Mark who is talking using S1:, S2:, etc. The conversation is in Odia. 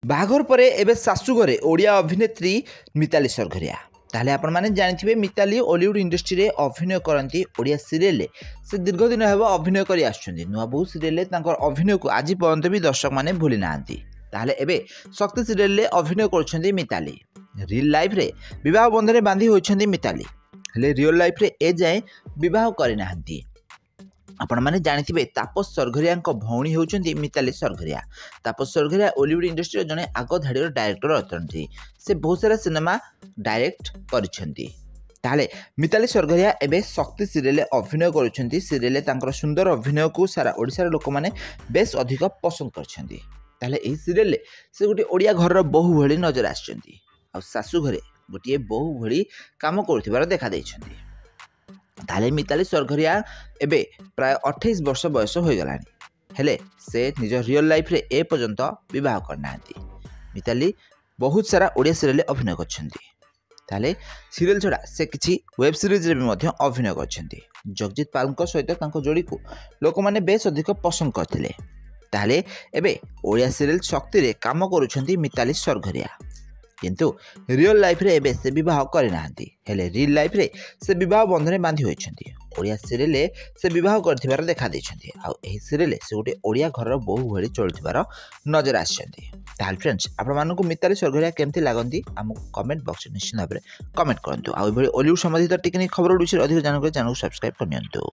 S1: ବାହାଘର ପରେ ଏବେ ଶାଶୁଘରେ ଓଡ଼ିଆ ଅଭିନେତ୍ରୀ ମିତାଲି ସରଘରିଆ। ତାହେଲେ ଆପଣମାନେ ଜାଣିଥିବେ ମିତାଲି ଓଲିଉଡ୍ ଇଣ୍ଡଷ୍ଟ୍ରିରେ ଅଭିନୟ କରନ୍ତି। ଓଡ଼ିଆ ସିରିଏଲରେ ସେ ଦୀର୍ଘ ଦିନ ହେବ ଅଭିନୟ କରି ଆସୁଛନ୍ତି। ନୂଆ ବୋହୂ ସିରିଏଲରେ ତାଙ୍କର ଅଭିନୟକୁ ଆଜି ପର୍ଯ୍ୟନ୍ତ ବି ଦର୍ଶକମାନେ ଭୁଲି ନାହାନ୍ତି। ତାହେଲେ ଏବେ ଶକ୍ତି ସିରିଏଲରେ ଅଭିନୟ କରୁଛନ୍ତି ମିତାଲି। ରିଲ୍ ଲାଇଫ୍ରେ ବିବାହ ବନ୍ଧନରେ ବାନ୍ଧି ହୋଇଛନ୍ତି ମିତାଲି, ହେଲେ ରିଅଲ୍ ଲାଇଫ୍ରେ ଏଯାଏଁ ବିବାହ କରିନାହାନ୍ତି। ଆପଣମାନେ ଜାଣିଥିବେ ତାପସ ସରଘରିଆଙ୍କ ଭଉଣୀ ହେଉଛନ୍ତି ମିତାଲି ସରଘରିଆ। ତାପସ ସରଘରିଆ ଓଲିଉଡ୍ ଇଣ୍ଡଷ୍ଟ୍ରିର ଜଣେ ଆଗ ଧାଡ଼ିର ଡାଇରେକ୍ଟର ଅଟନ୍ତି। ସେ ବହୁତ ସାରା ସିନେମା ଡାଇରେକ୍ଟ କରିଛନ୍ତି। ତାହେଲେ ମିତାଲି ସରଘରିଆ ଏବେ ଶକ୍ତି ସିରିଏଲରେ ଅଭିନୟ କରୁଛନ୍ତି। ସିରିଏଲରେ ତାଙ୍କର ସୁନ୍ଦର ଅଭିନୟକୁ ସାରା ଓଡ଼ିଶାର ଲୋକମାନେ ବେଶ ଅଧିକ ପସନ୍ଦ କରିଛନ୍ତି। ତାହେଲେ ଏହି ସିରିଏଲରେ ସେ ଗୋଟିଏ ଓଡ଼ିଆ ଘରର ବୋହୂ ଭଳି ନଜର ଆସିଛନ୍ତି, ଆଉ ଶାଶୁ ଘରେ ଗୋଟିଏ ବୋହୂ ଭଳି କାମ କରୁଥିବାର ଦେଖାଦେଇଛନ୍ତି। ତାହେଲେ ମିତାଲି ସରଘରିଆ ଏବେ ପ୍ରାୟ 28 ବର୍ଷ ବୟସ ହୋଇଗଲାଣି, ହେଲେ ସେ ନିଜ ରିଅଲ୍ ଲାଇଫ୍ରେ ଏପର୍ଯ୍ୟନ୍ତ ବିବାହ କରିନାହାନ୍ତି। ମିତାଲି ବହୁତ ସାରା ଓଡ଼ିଆ ସିରିଏଲରେ ଅଭିନୟ କରିଛନ୍ତି। ତାହେଲେ ସିରିଏଲ ଛଡ଼ା ସେ କିଛି ୱେବ୍ ସିରିଜରେ ବି ମଧ୍ୟ ଅଭିନୟ କରିଛନ୍ତି। ଜଗଜିତ ପାଲଙ୍କ ସହିତ ତାଙ୍କ ଯୋଡ଼ିକୁ ଲୋକମାନେ ବେଶ ଅଧିକ ପସନ୍ଦ କରିଥିଲେ। ତାହେଲେ ଏବେ ଓଡ଼ିଆ ସିରିଏଲ ଶକ୍ତିରେ କାମ କରୁଛନ୍ତି ମିତାଲି ସରଘରିଆ, କିନ୍ତୁ ରିଅଲ୍ ଲାଇଫ୍ରେ ଏବେ ସେ ବିବାହ କରିନାହାନ୍ତି, ହେଲେ ରିଲ୍ ଲାଇଫ୍ରେ ସେ ବିବାହ ବନ୍ଧନରେ ବାନ୍ଧି ହୋଇଛନ୍ତି। ଓଡ଼ିଆ ସିରିଏଲରେ ସେ ବିବାହ କରିଥିବାର ଦେଖାଦେଇଛନ୍ତି, ଆଉ ଏହି ସିରିଏଲରେ ସେ ଗୋଟିଏ ଓଡ଼ିଆ ଘରର ବୋହୂ ଭଳି ଚଳୁଥିବାର ନଜର ଆସିଛନ୍ତି। ତାହେଲେ ଫ୍ରେଣ୍ଡସ୍, ଆପଣମାନଙ୍କୁ ମିତାଲି ସରଘରିଆ କେମିତି ଲାଗନ୍ତି ଆମକୁ କମେଣ୍ଟ ବକ୍ସରେ ନିଶ୍ଚିତ ଭାବରେ କମେଣ୍ଟ କରନ୍ତୁ। ଆଉ ଏଭଳି ଓଲିଉଡ୍ ସମ୍ବନ୍ଧିତ ଟେକ୍ନିକ୍ ଖବର ବିଷୟରେ ଅଧିକ ଜାଣିବାକୁ ଚ୍ୟାନେଲକୁ ସବସ୍କ୍ରାଇବ୍ କରିନିଅନ୍ତୁ।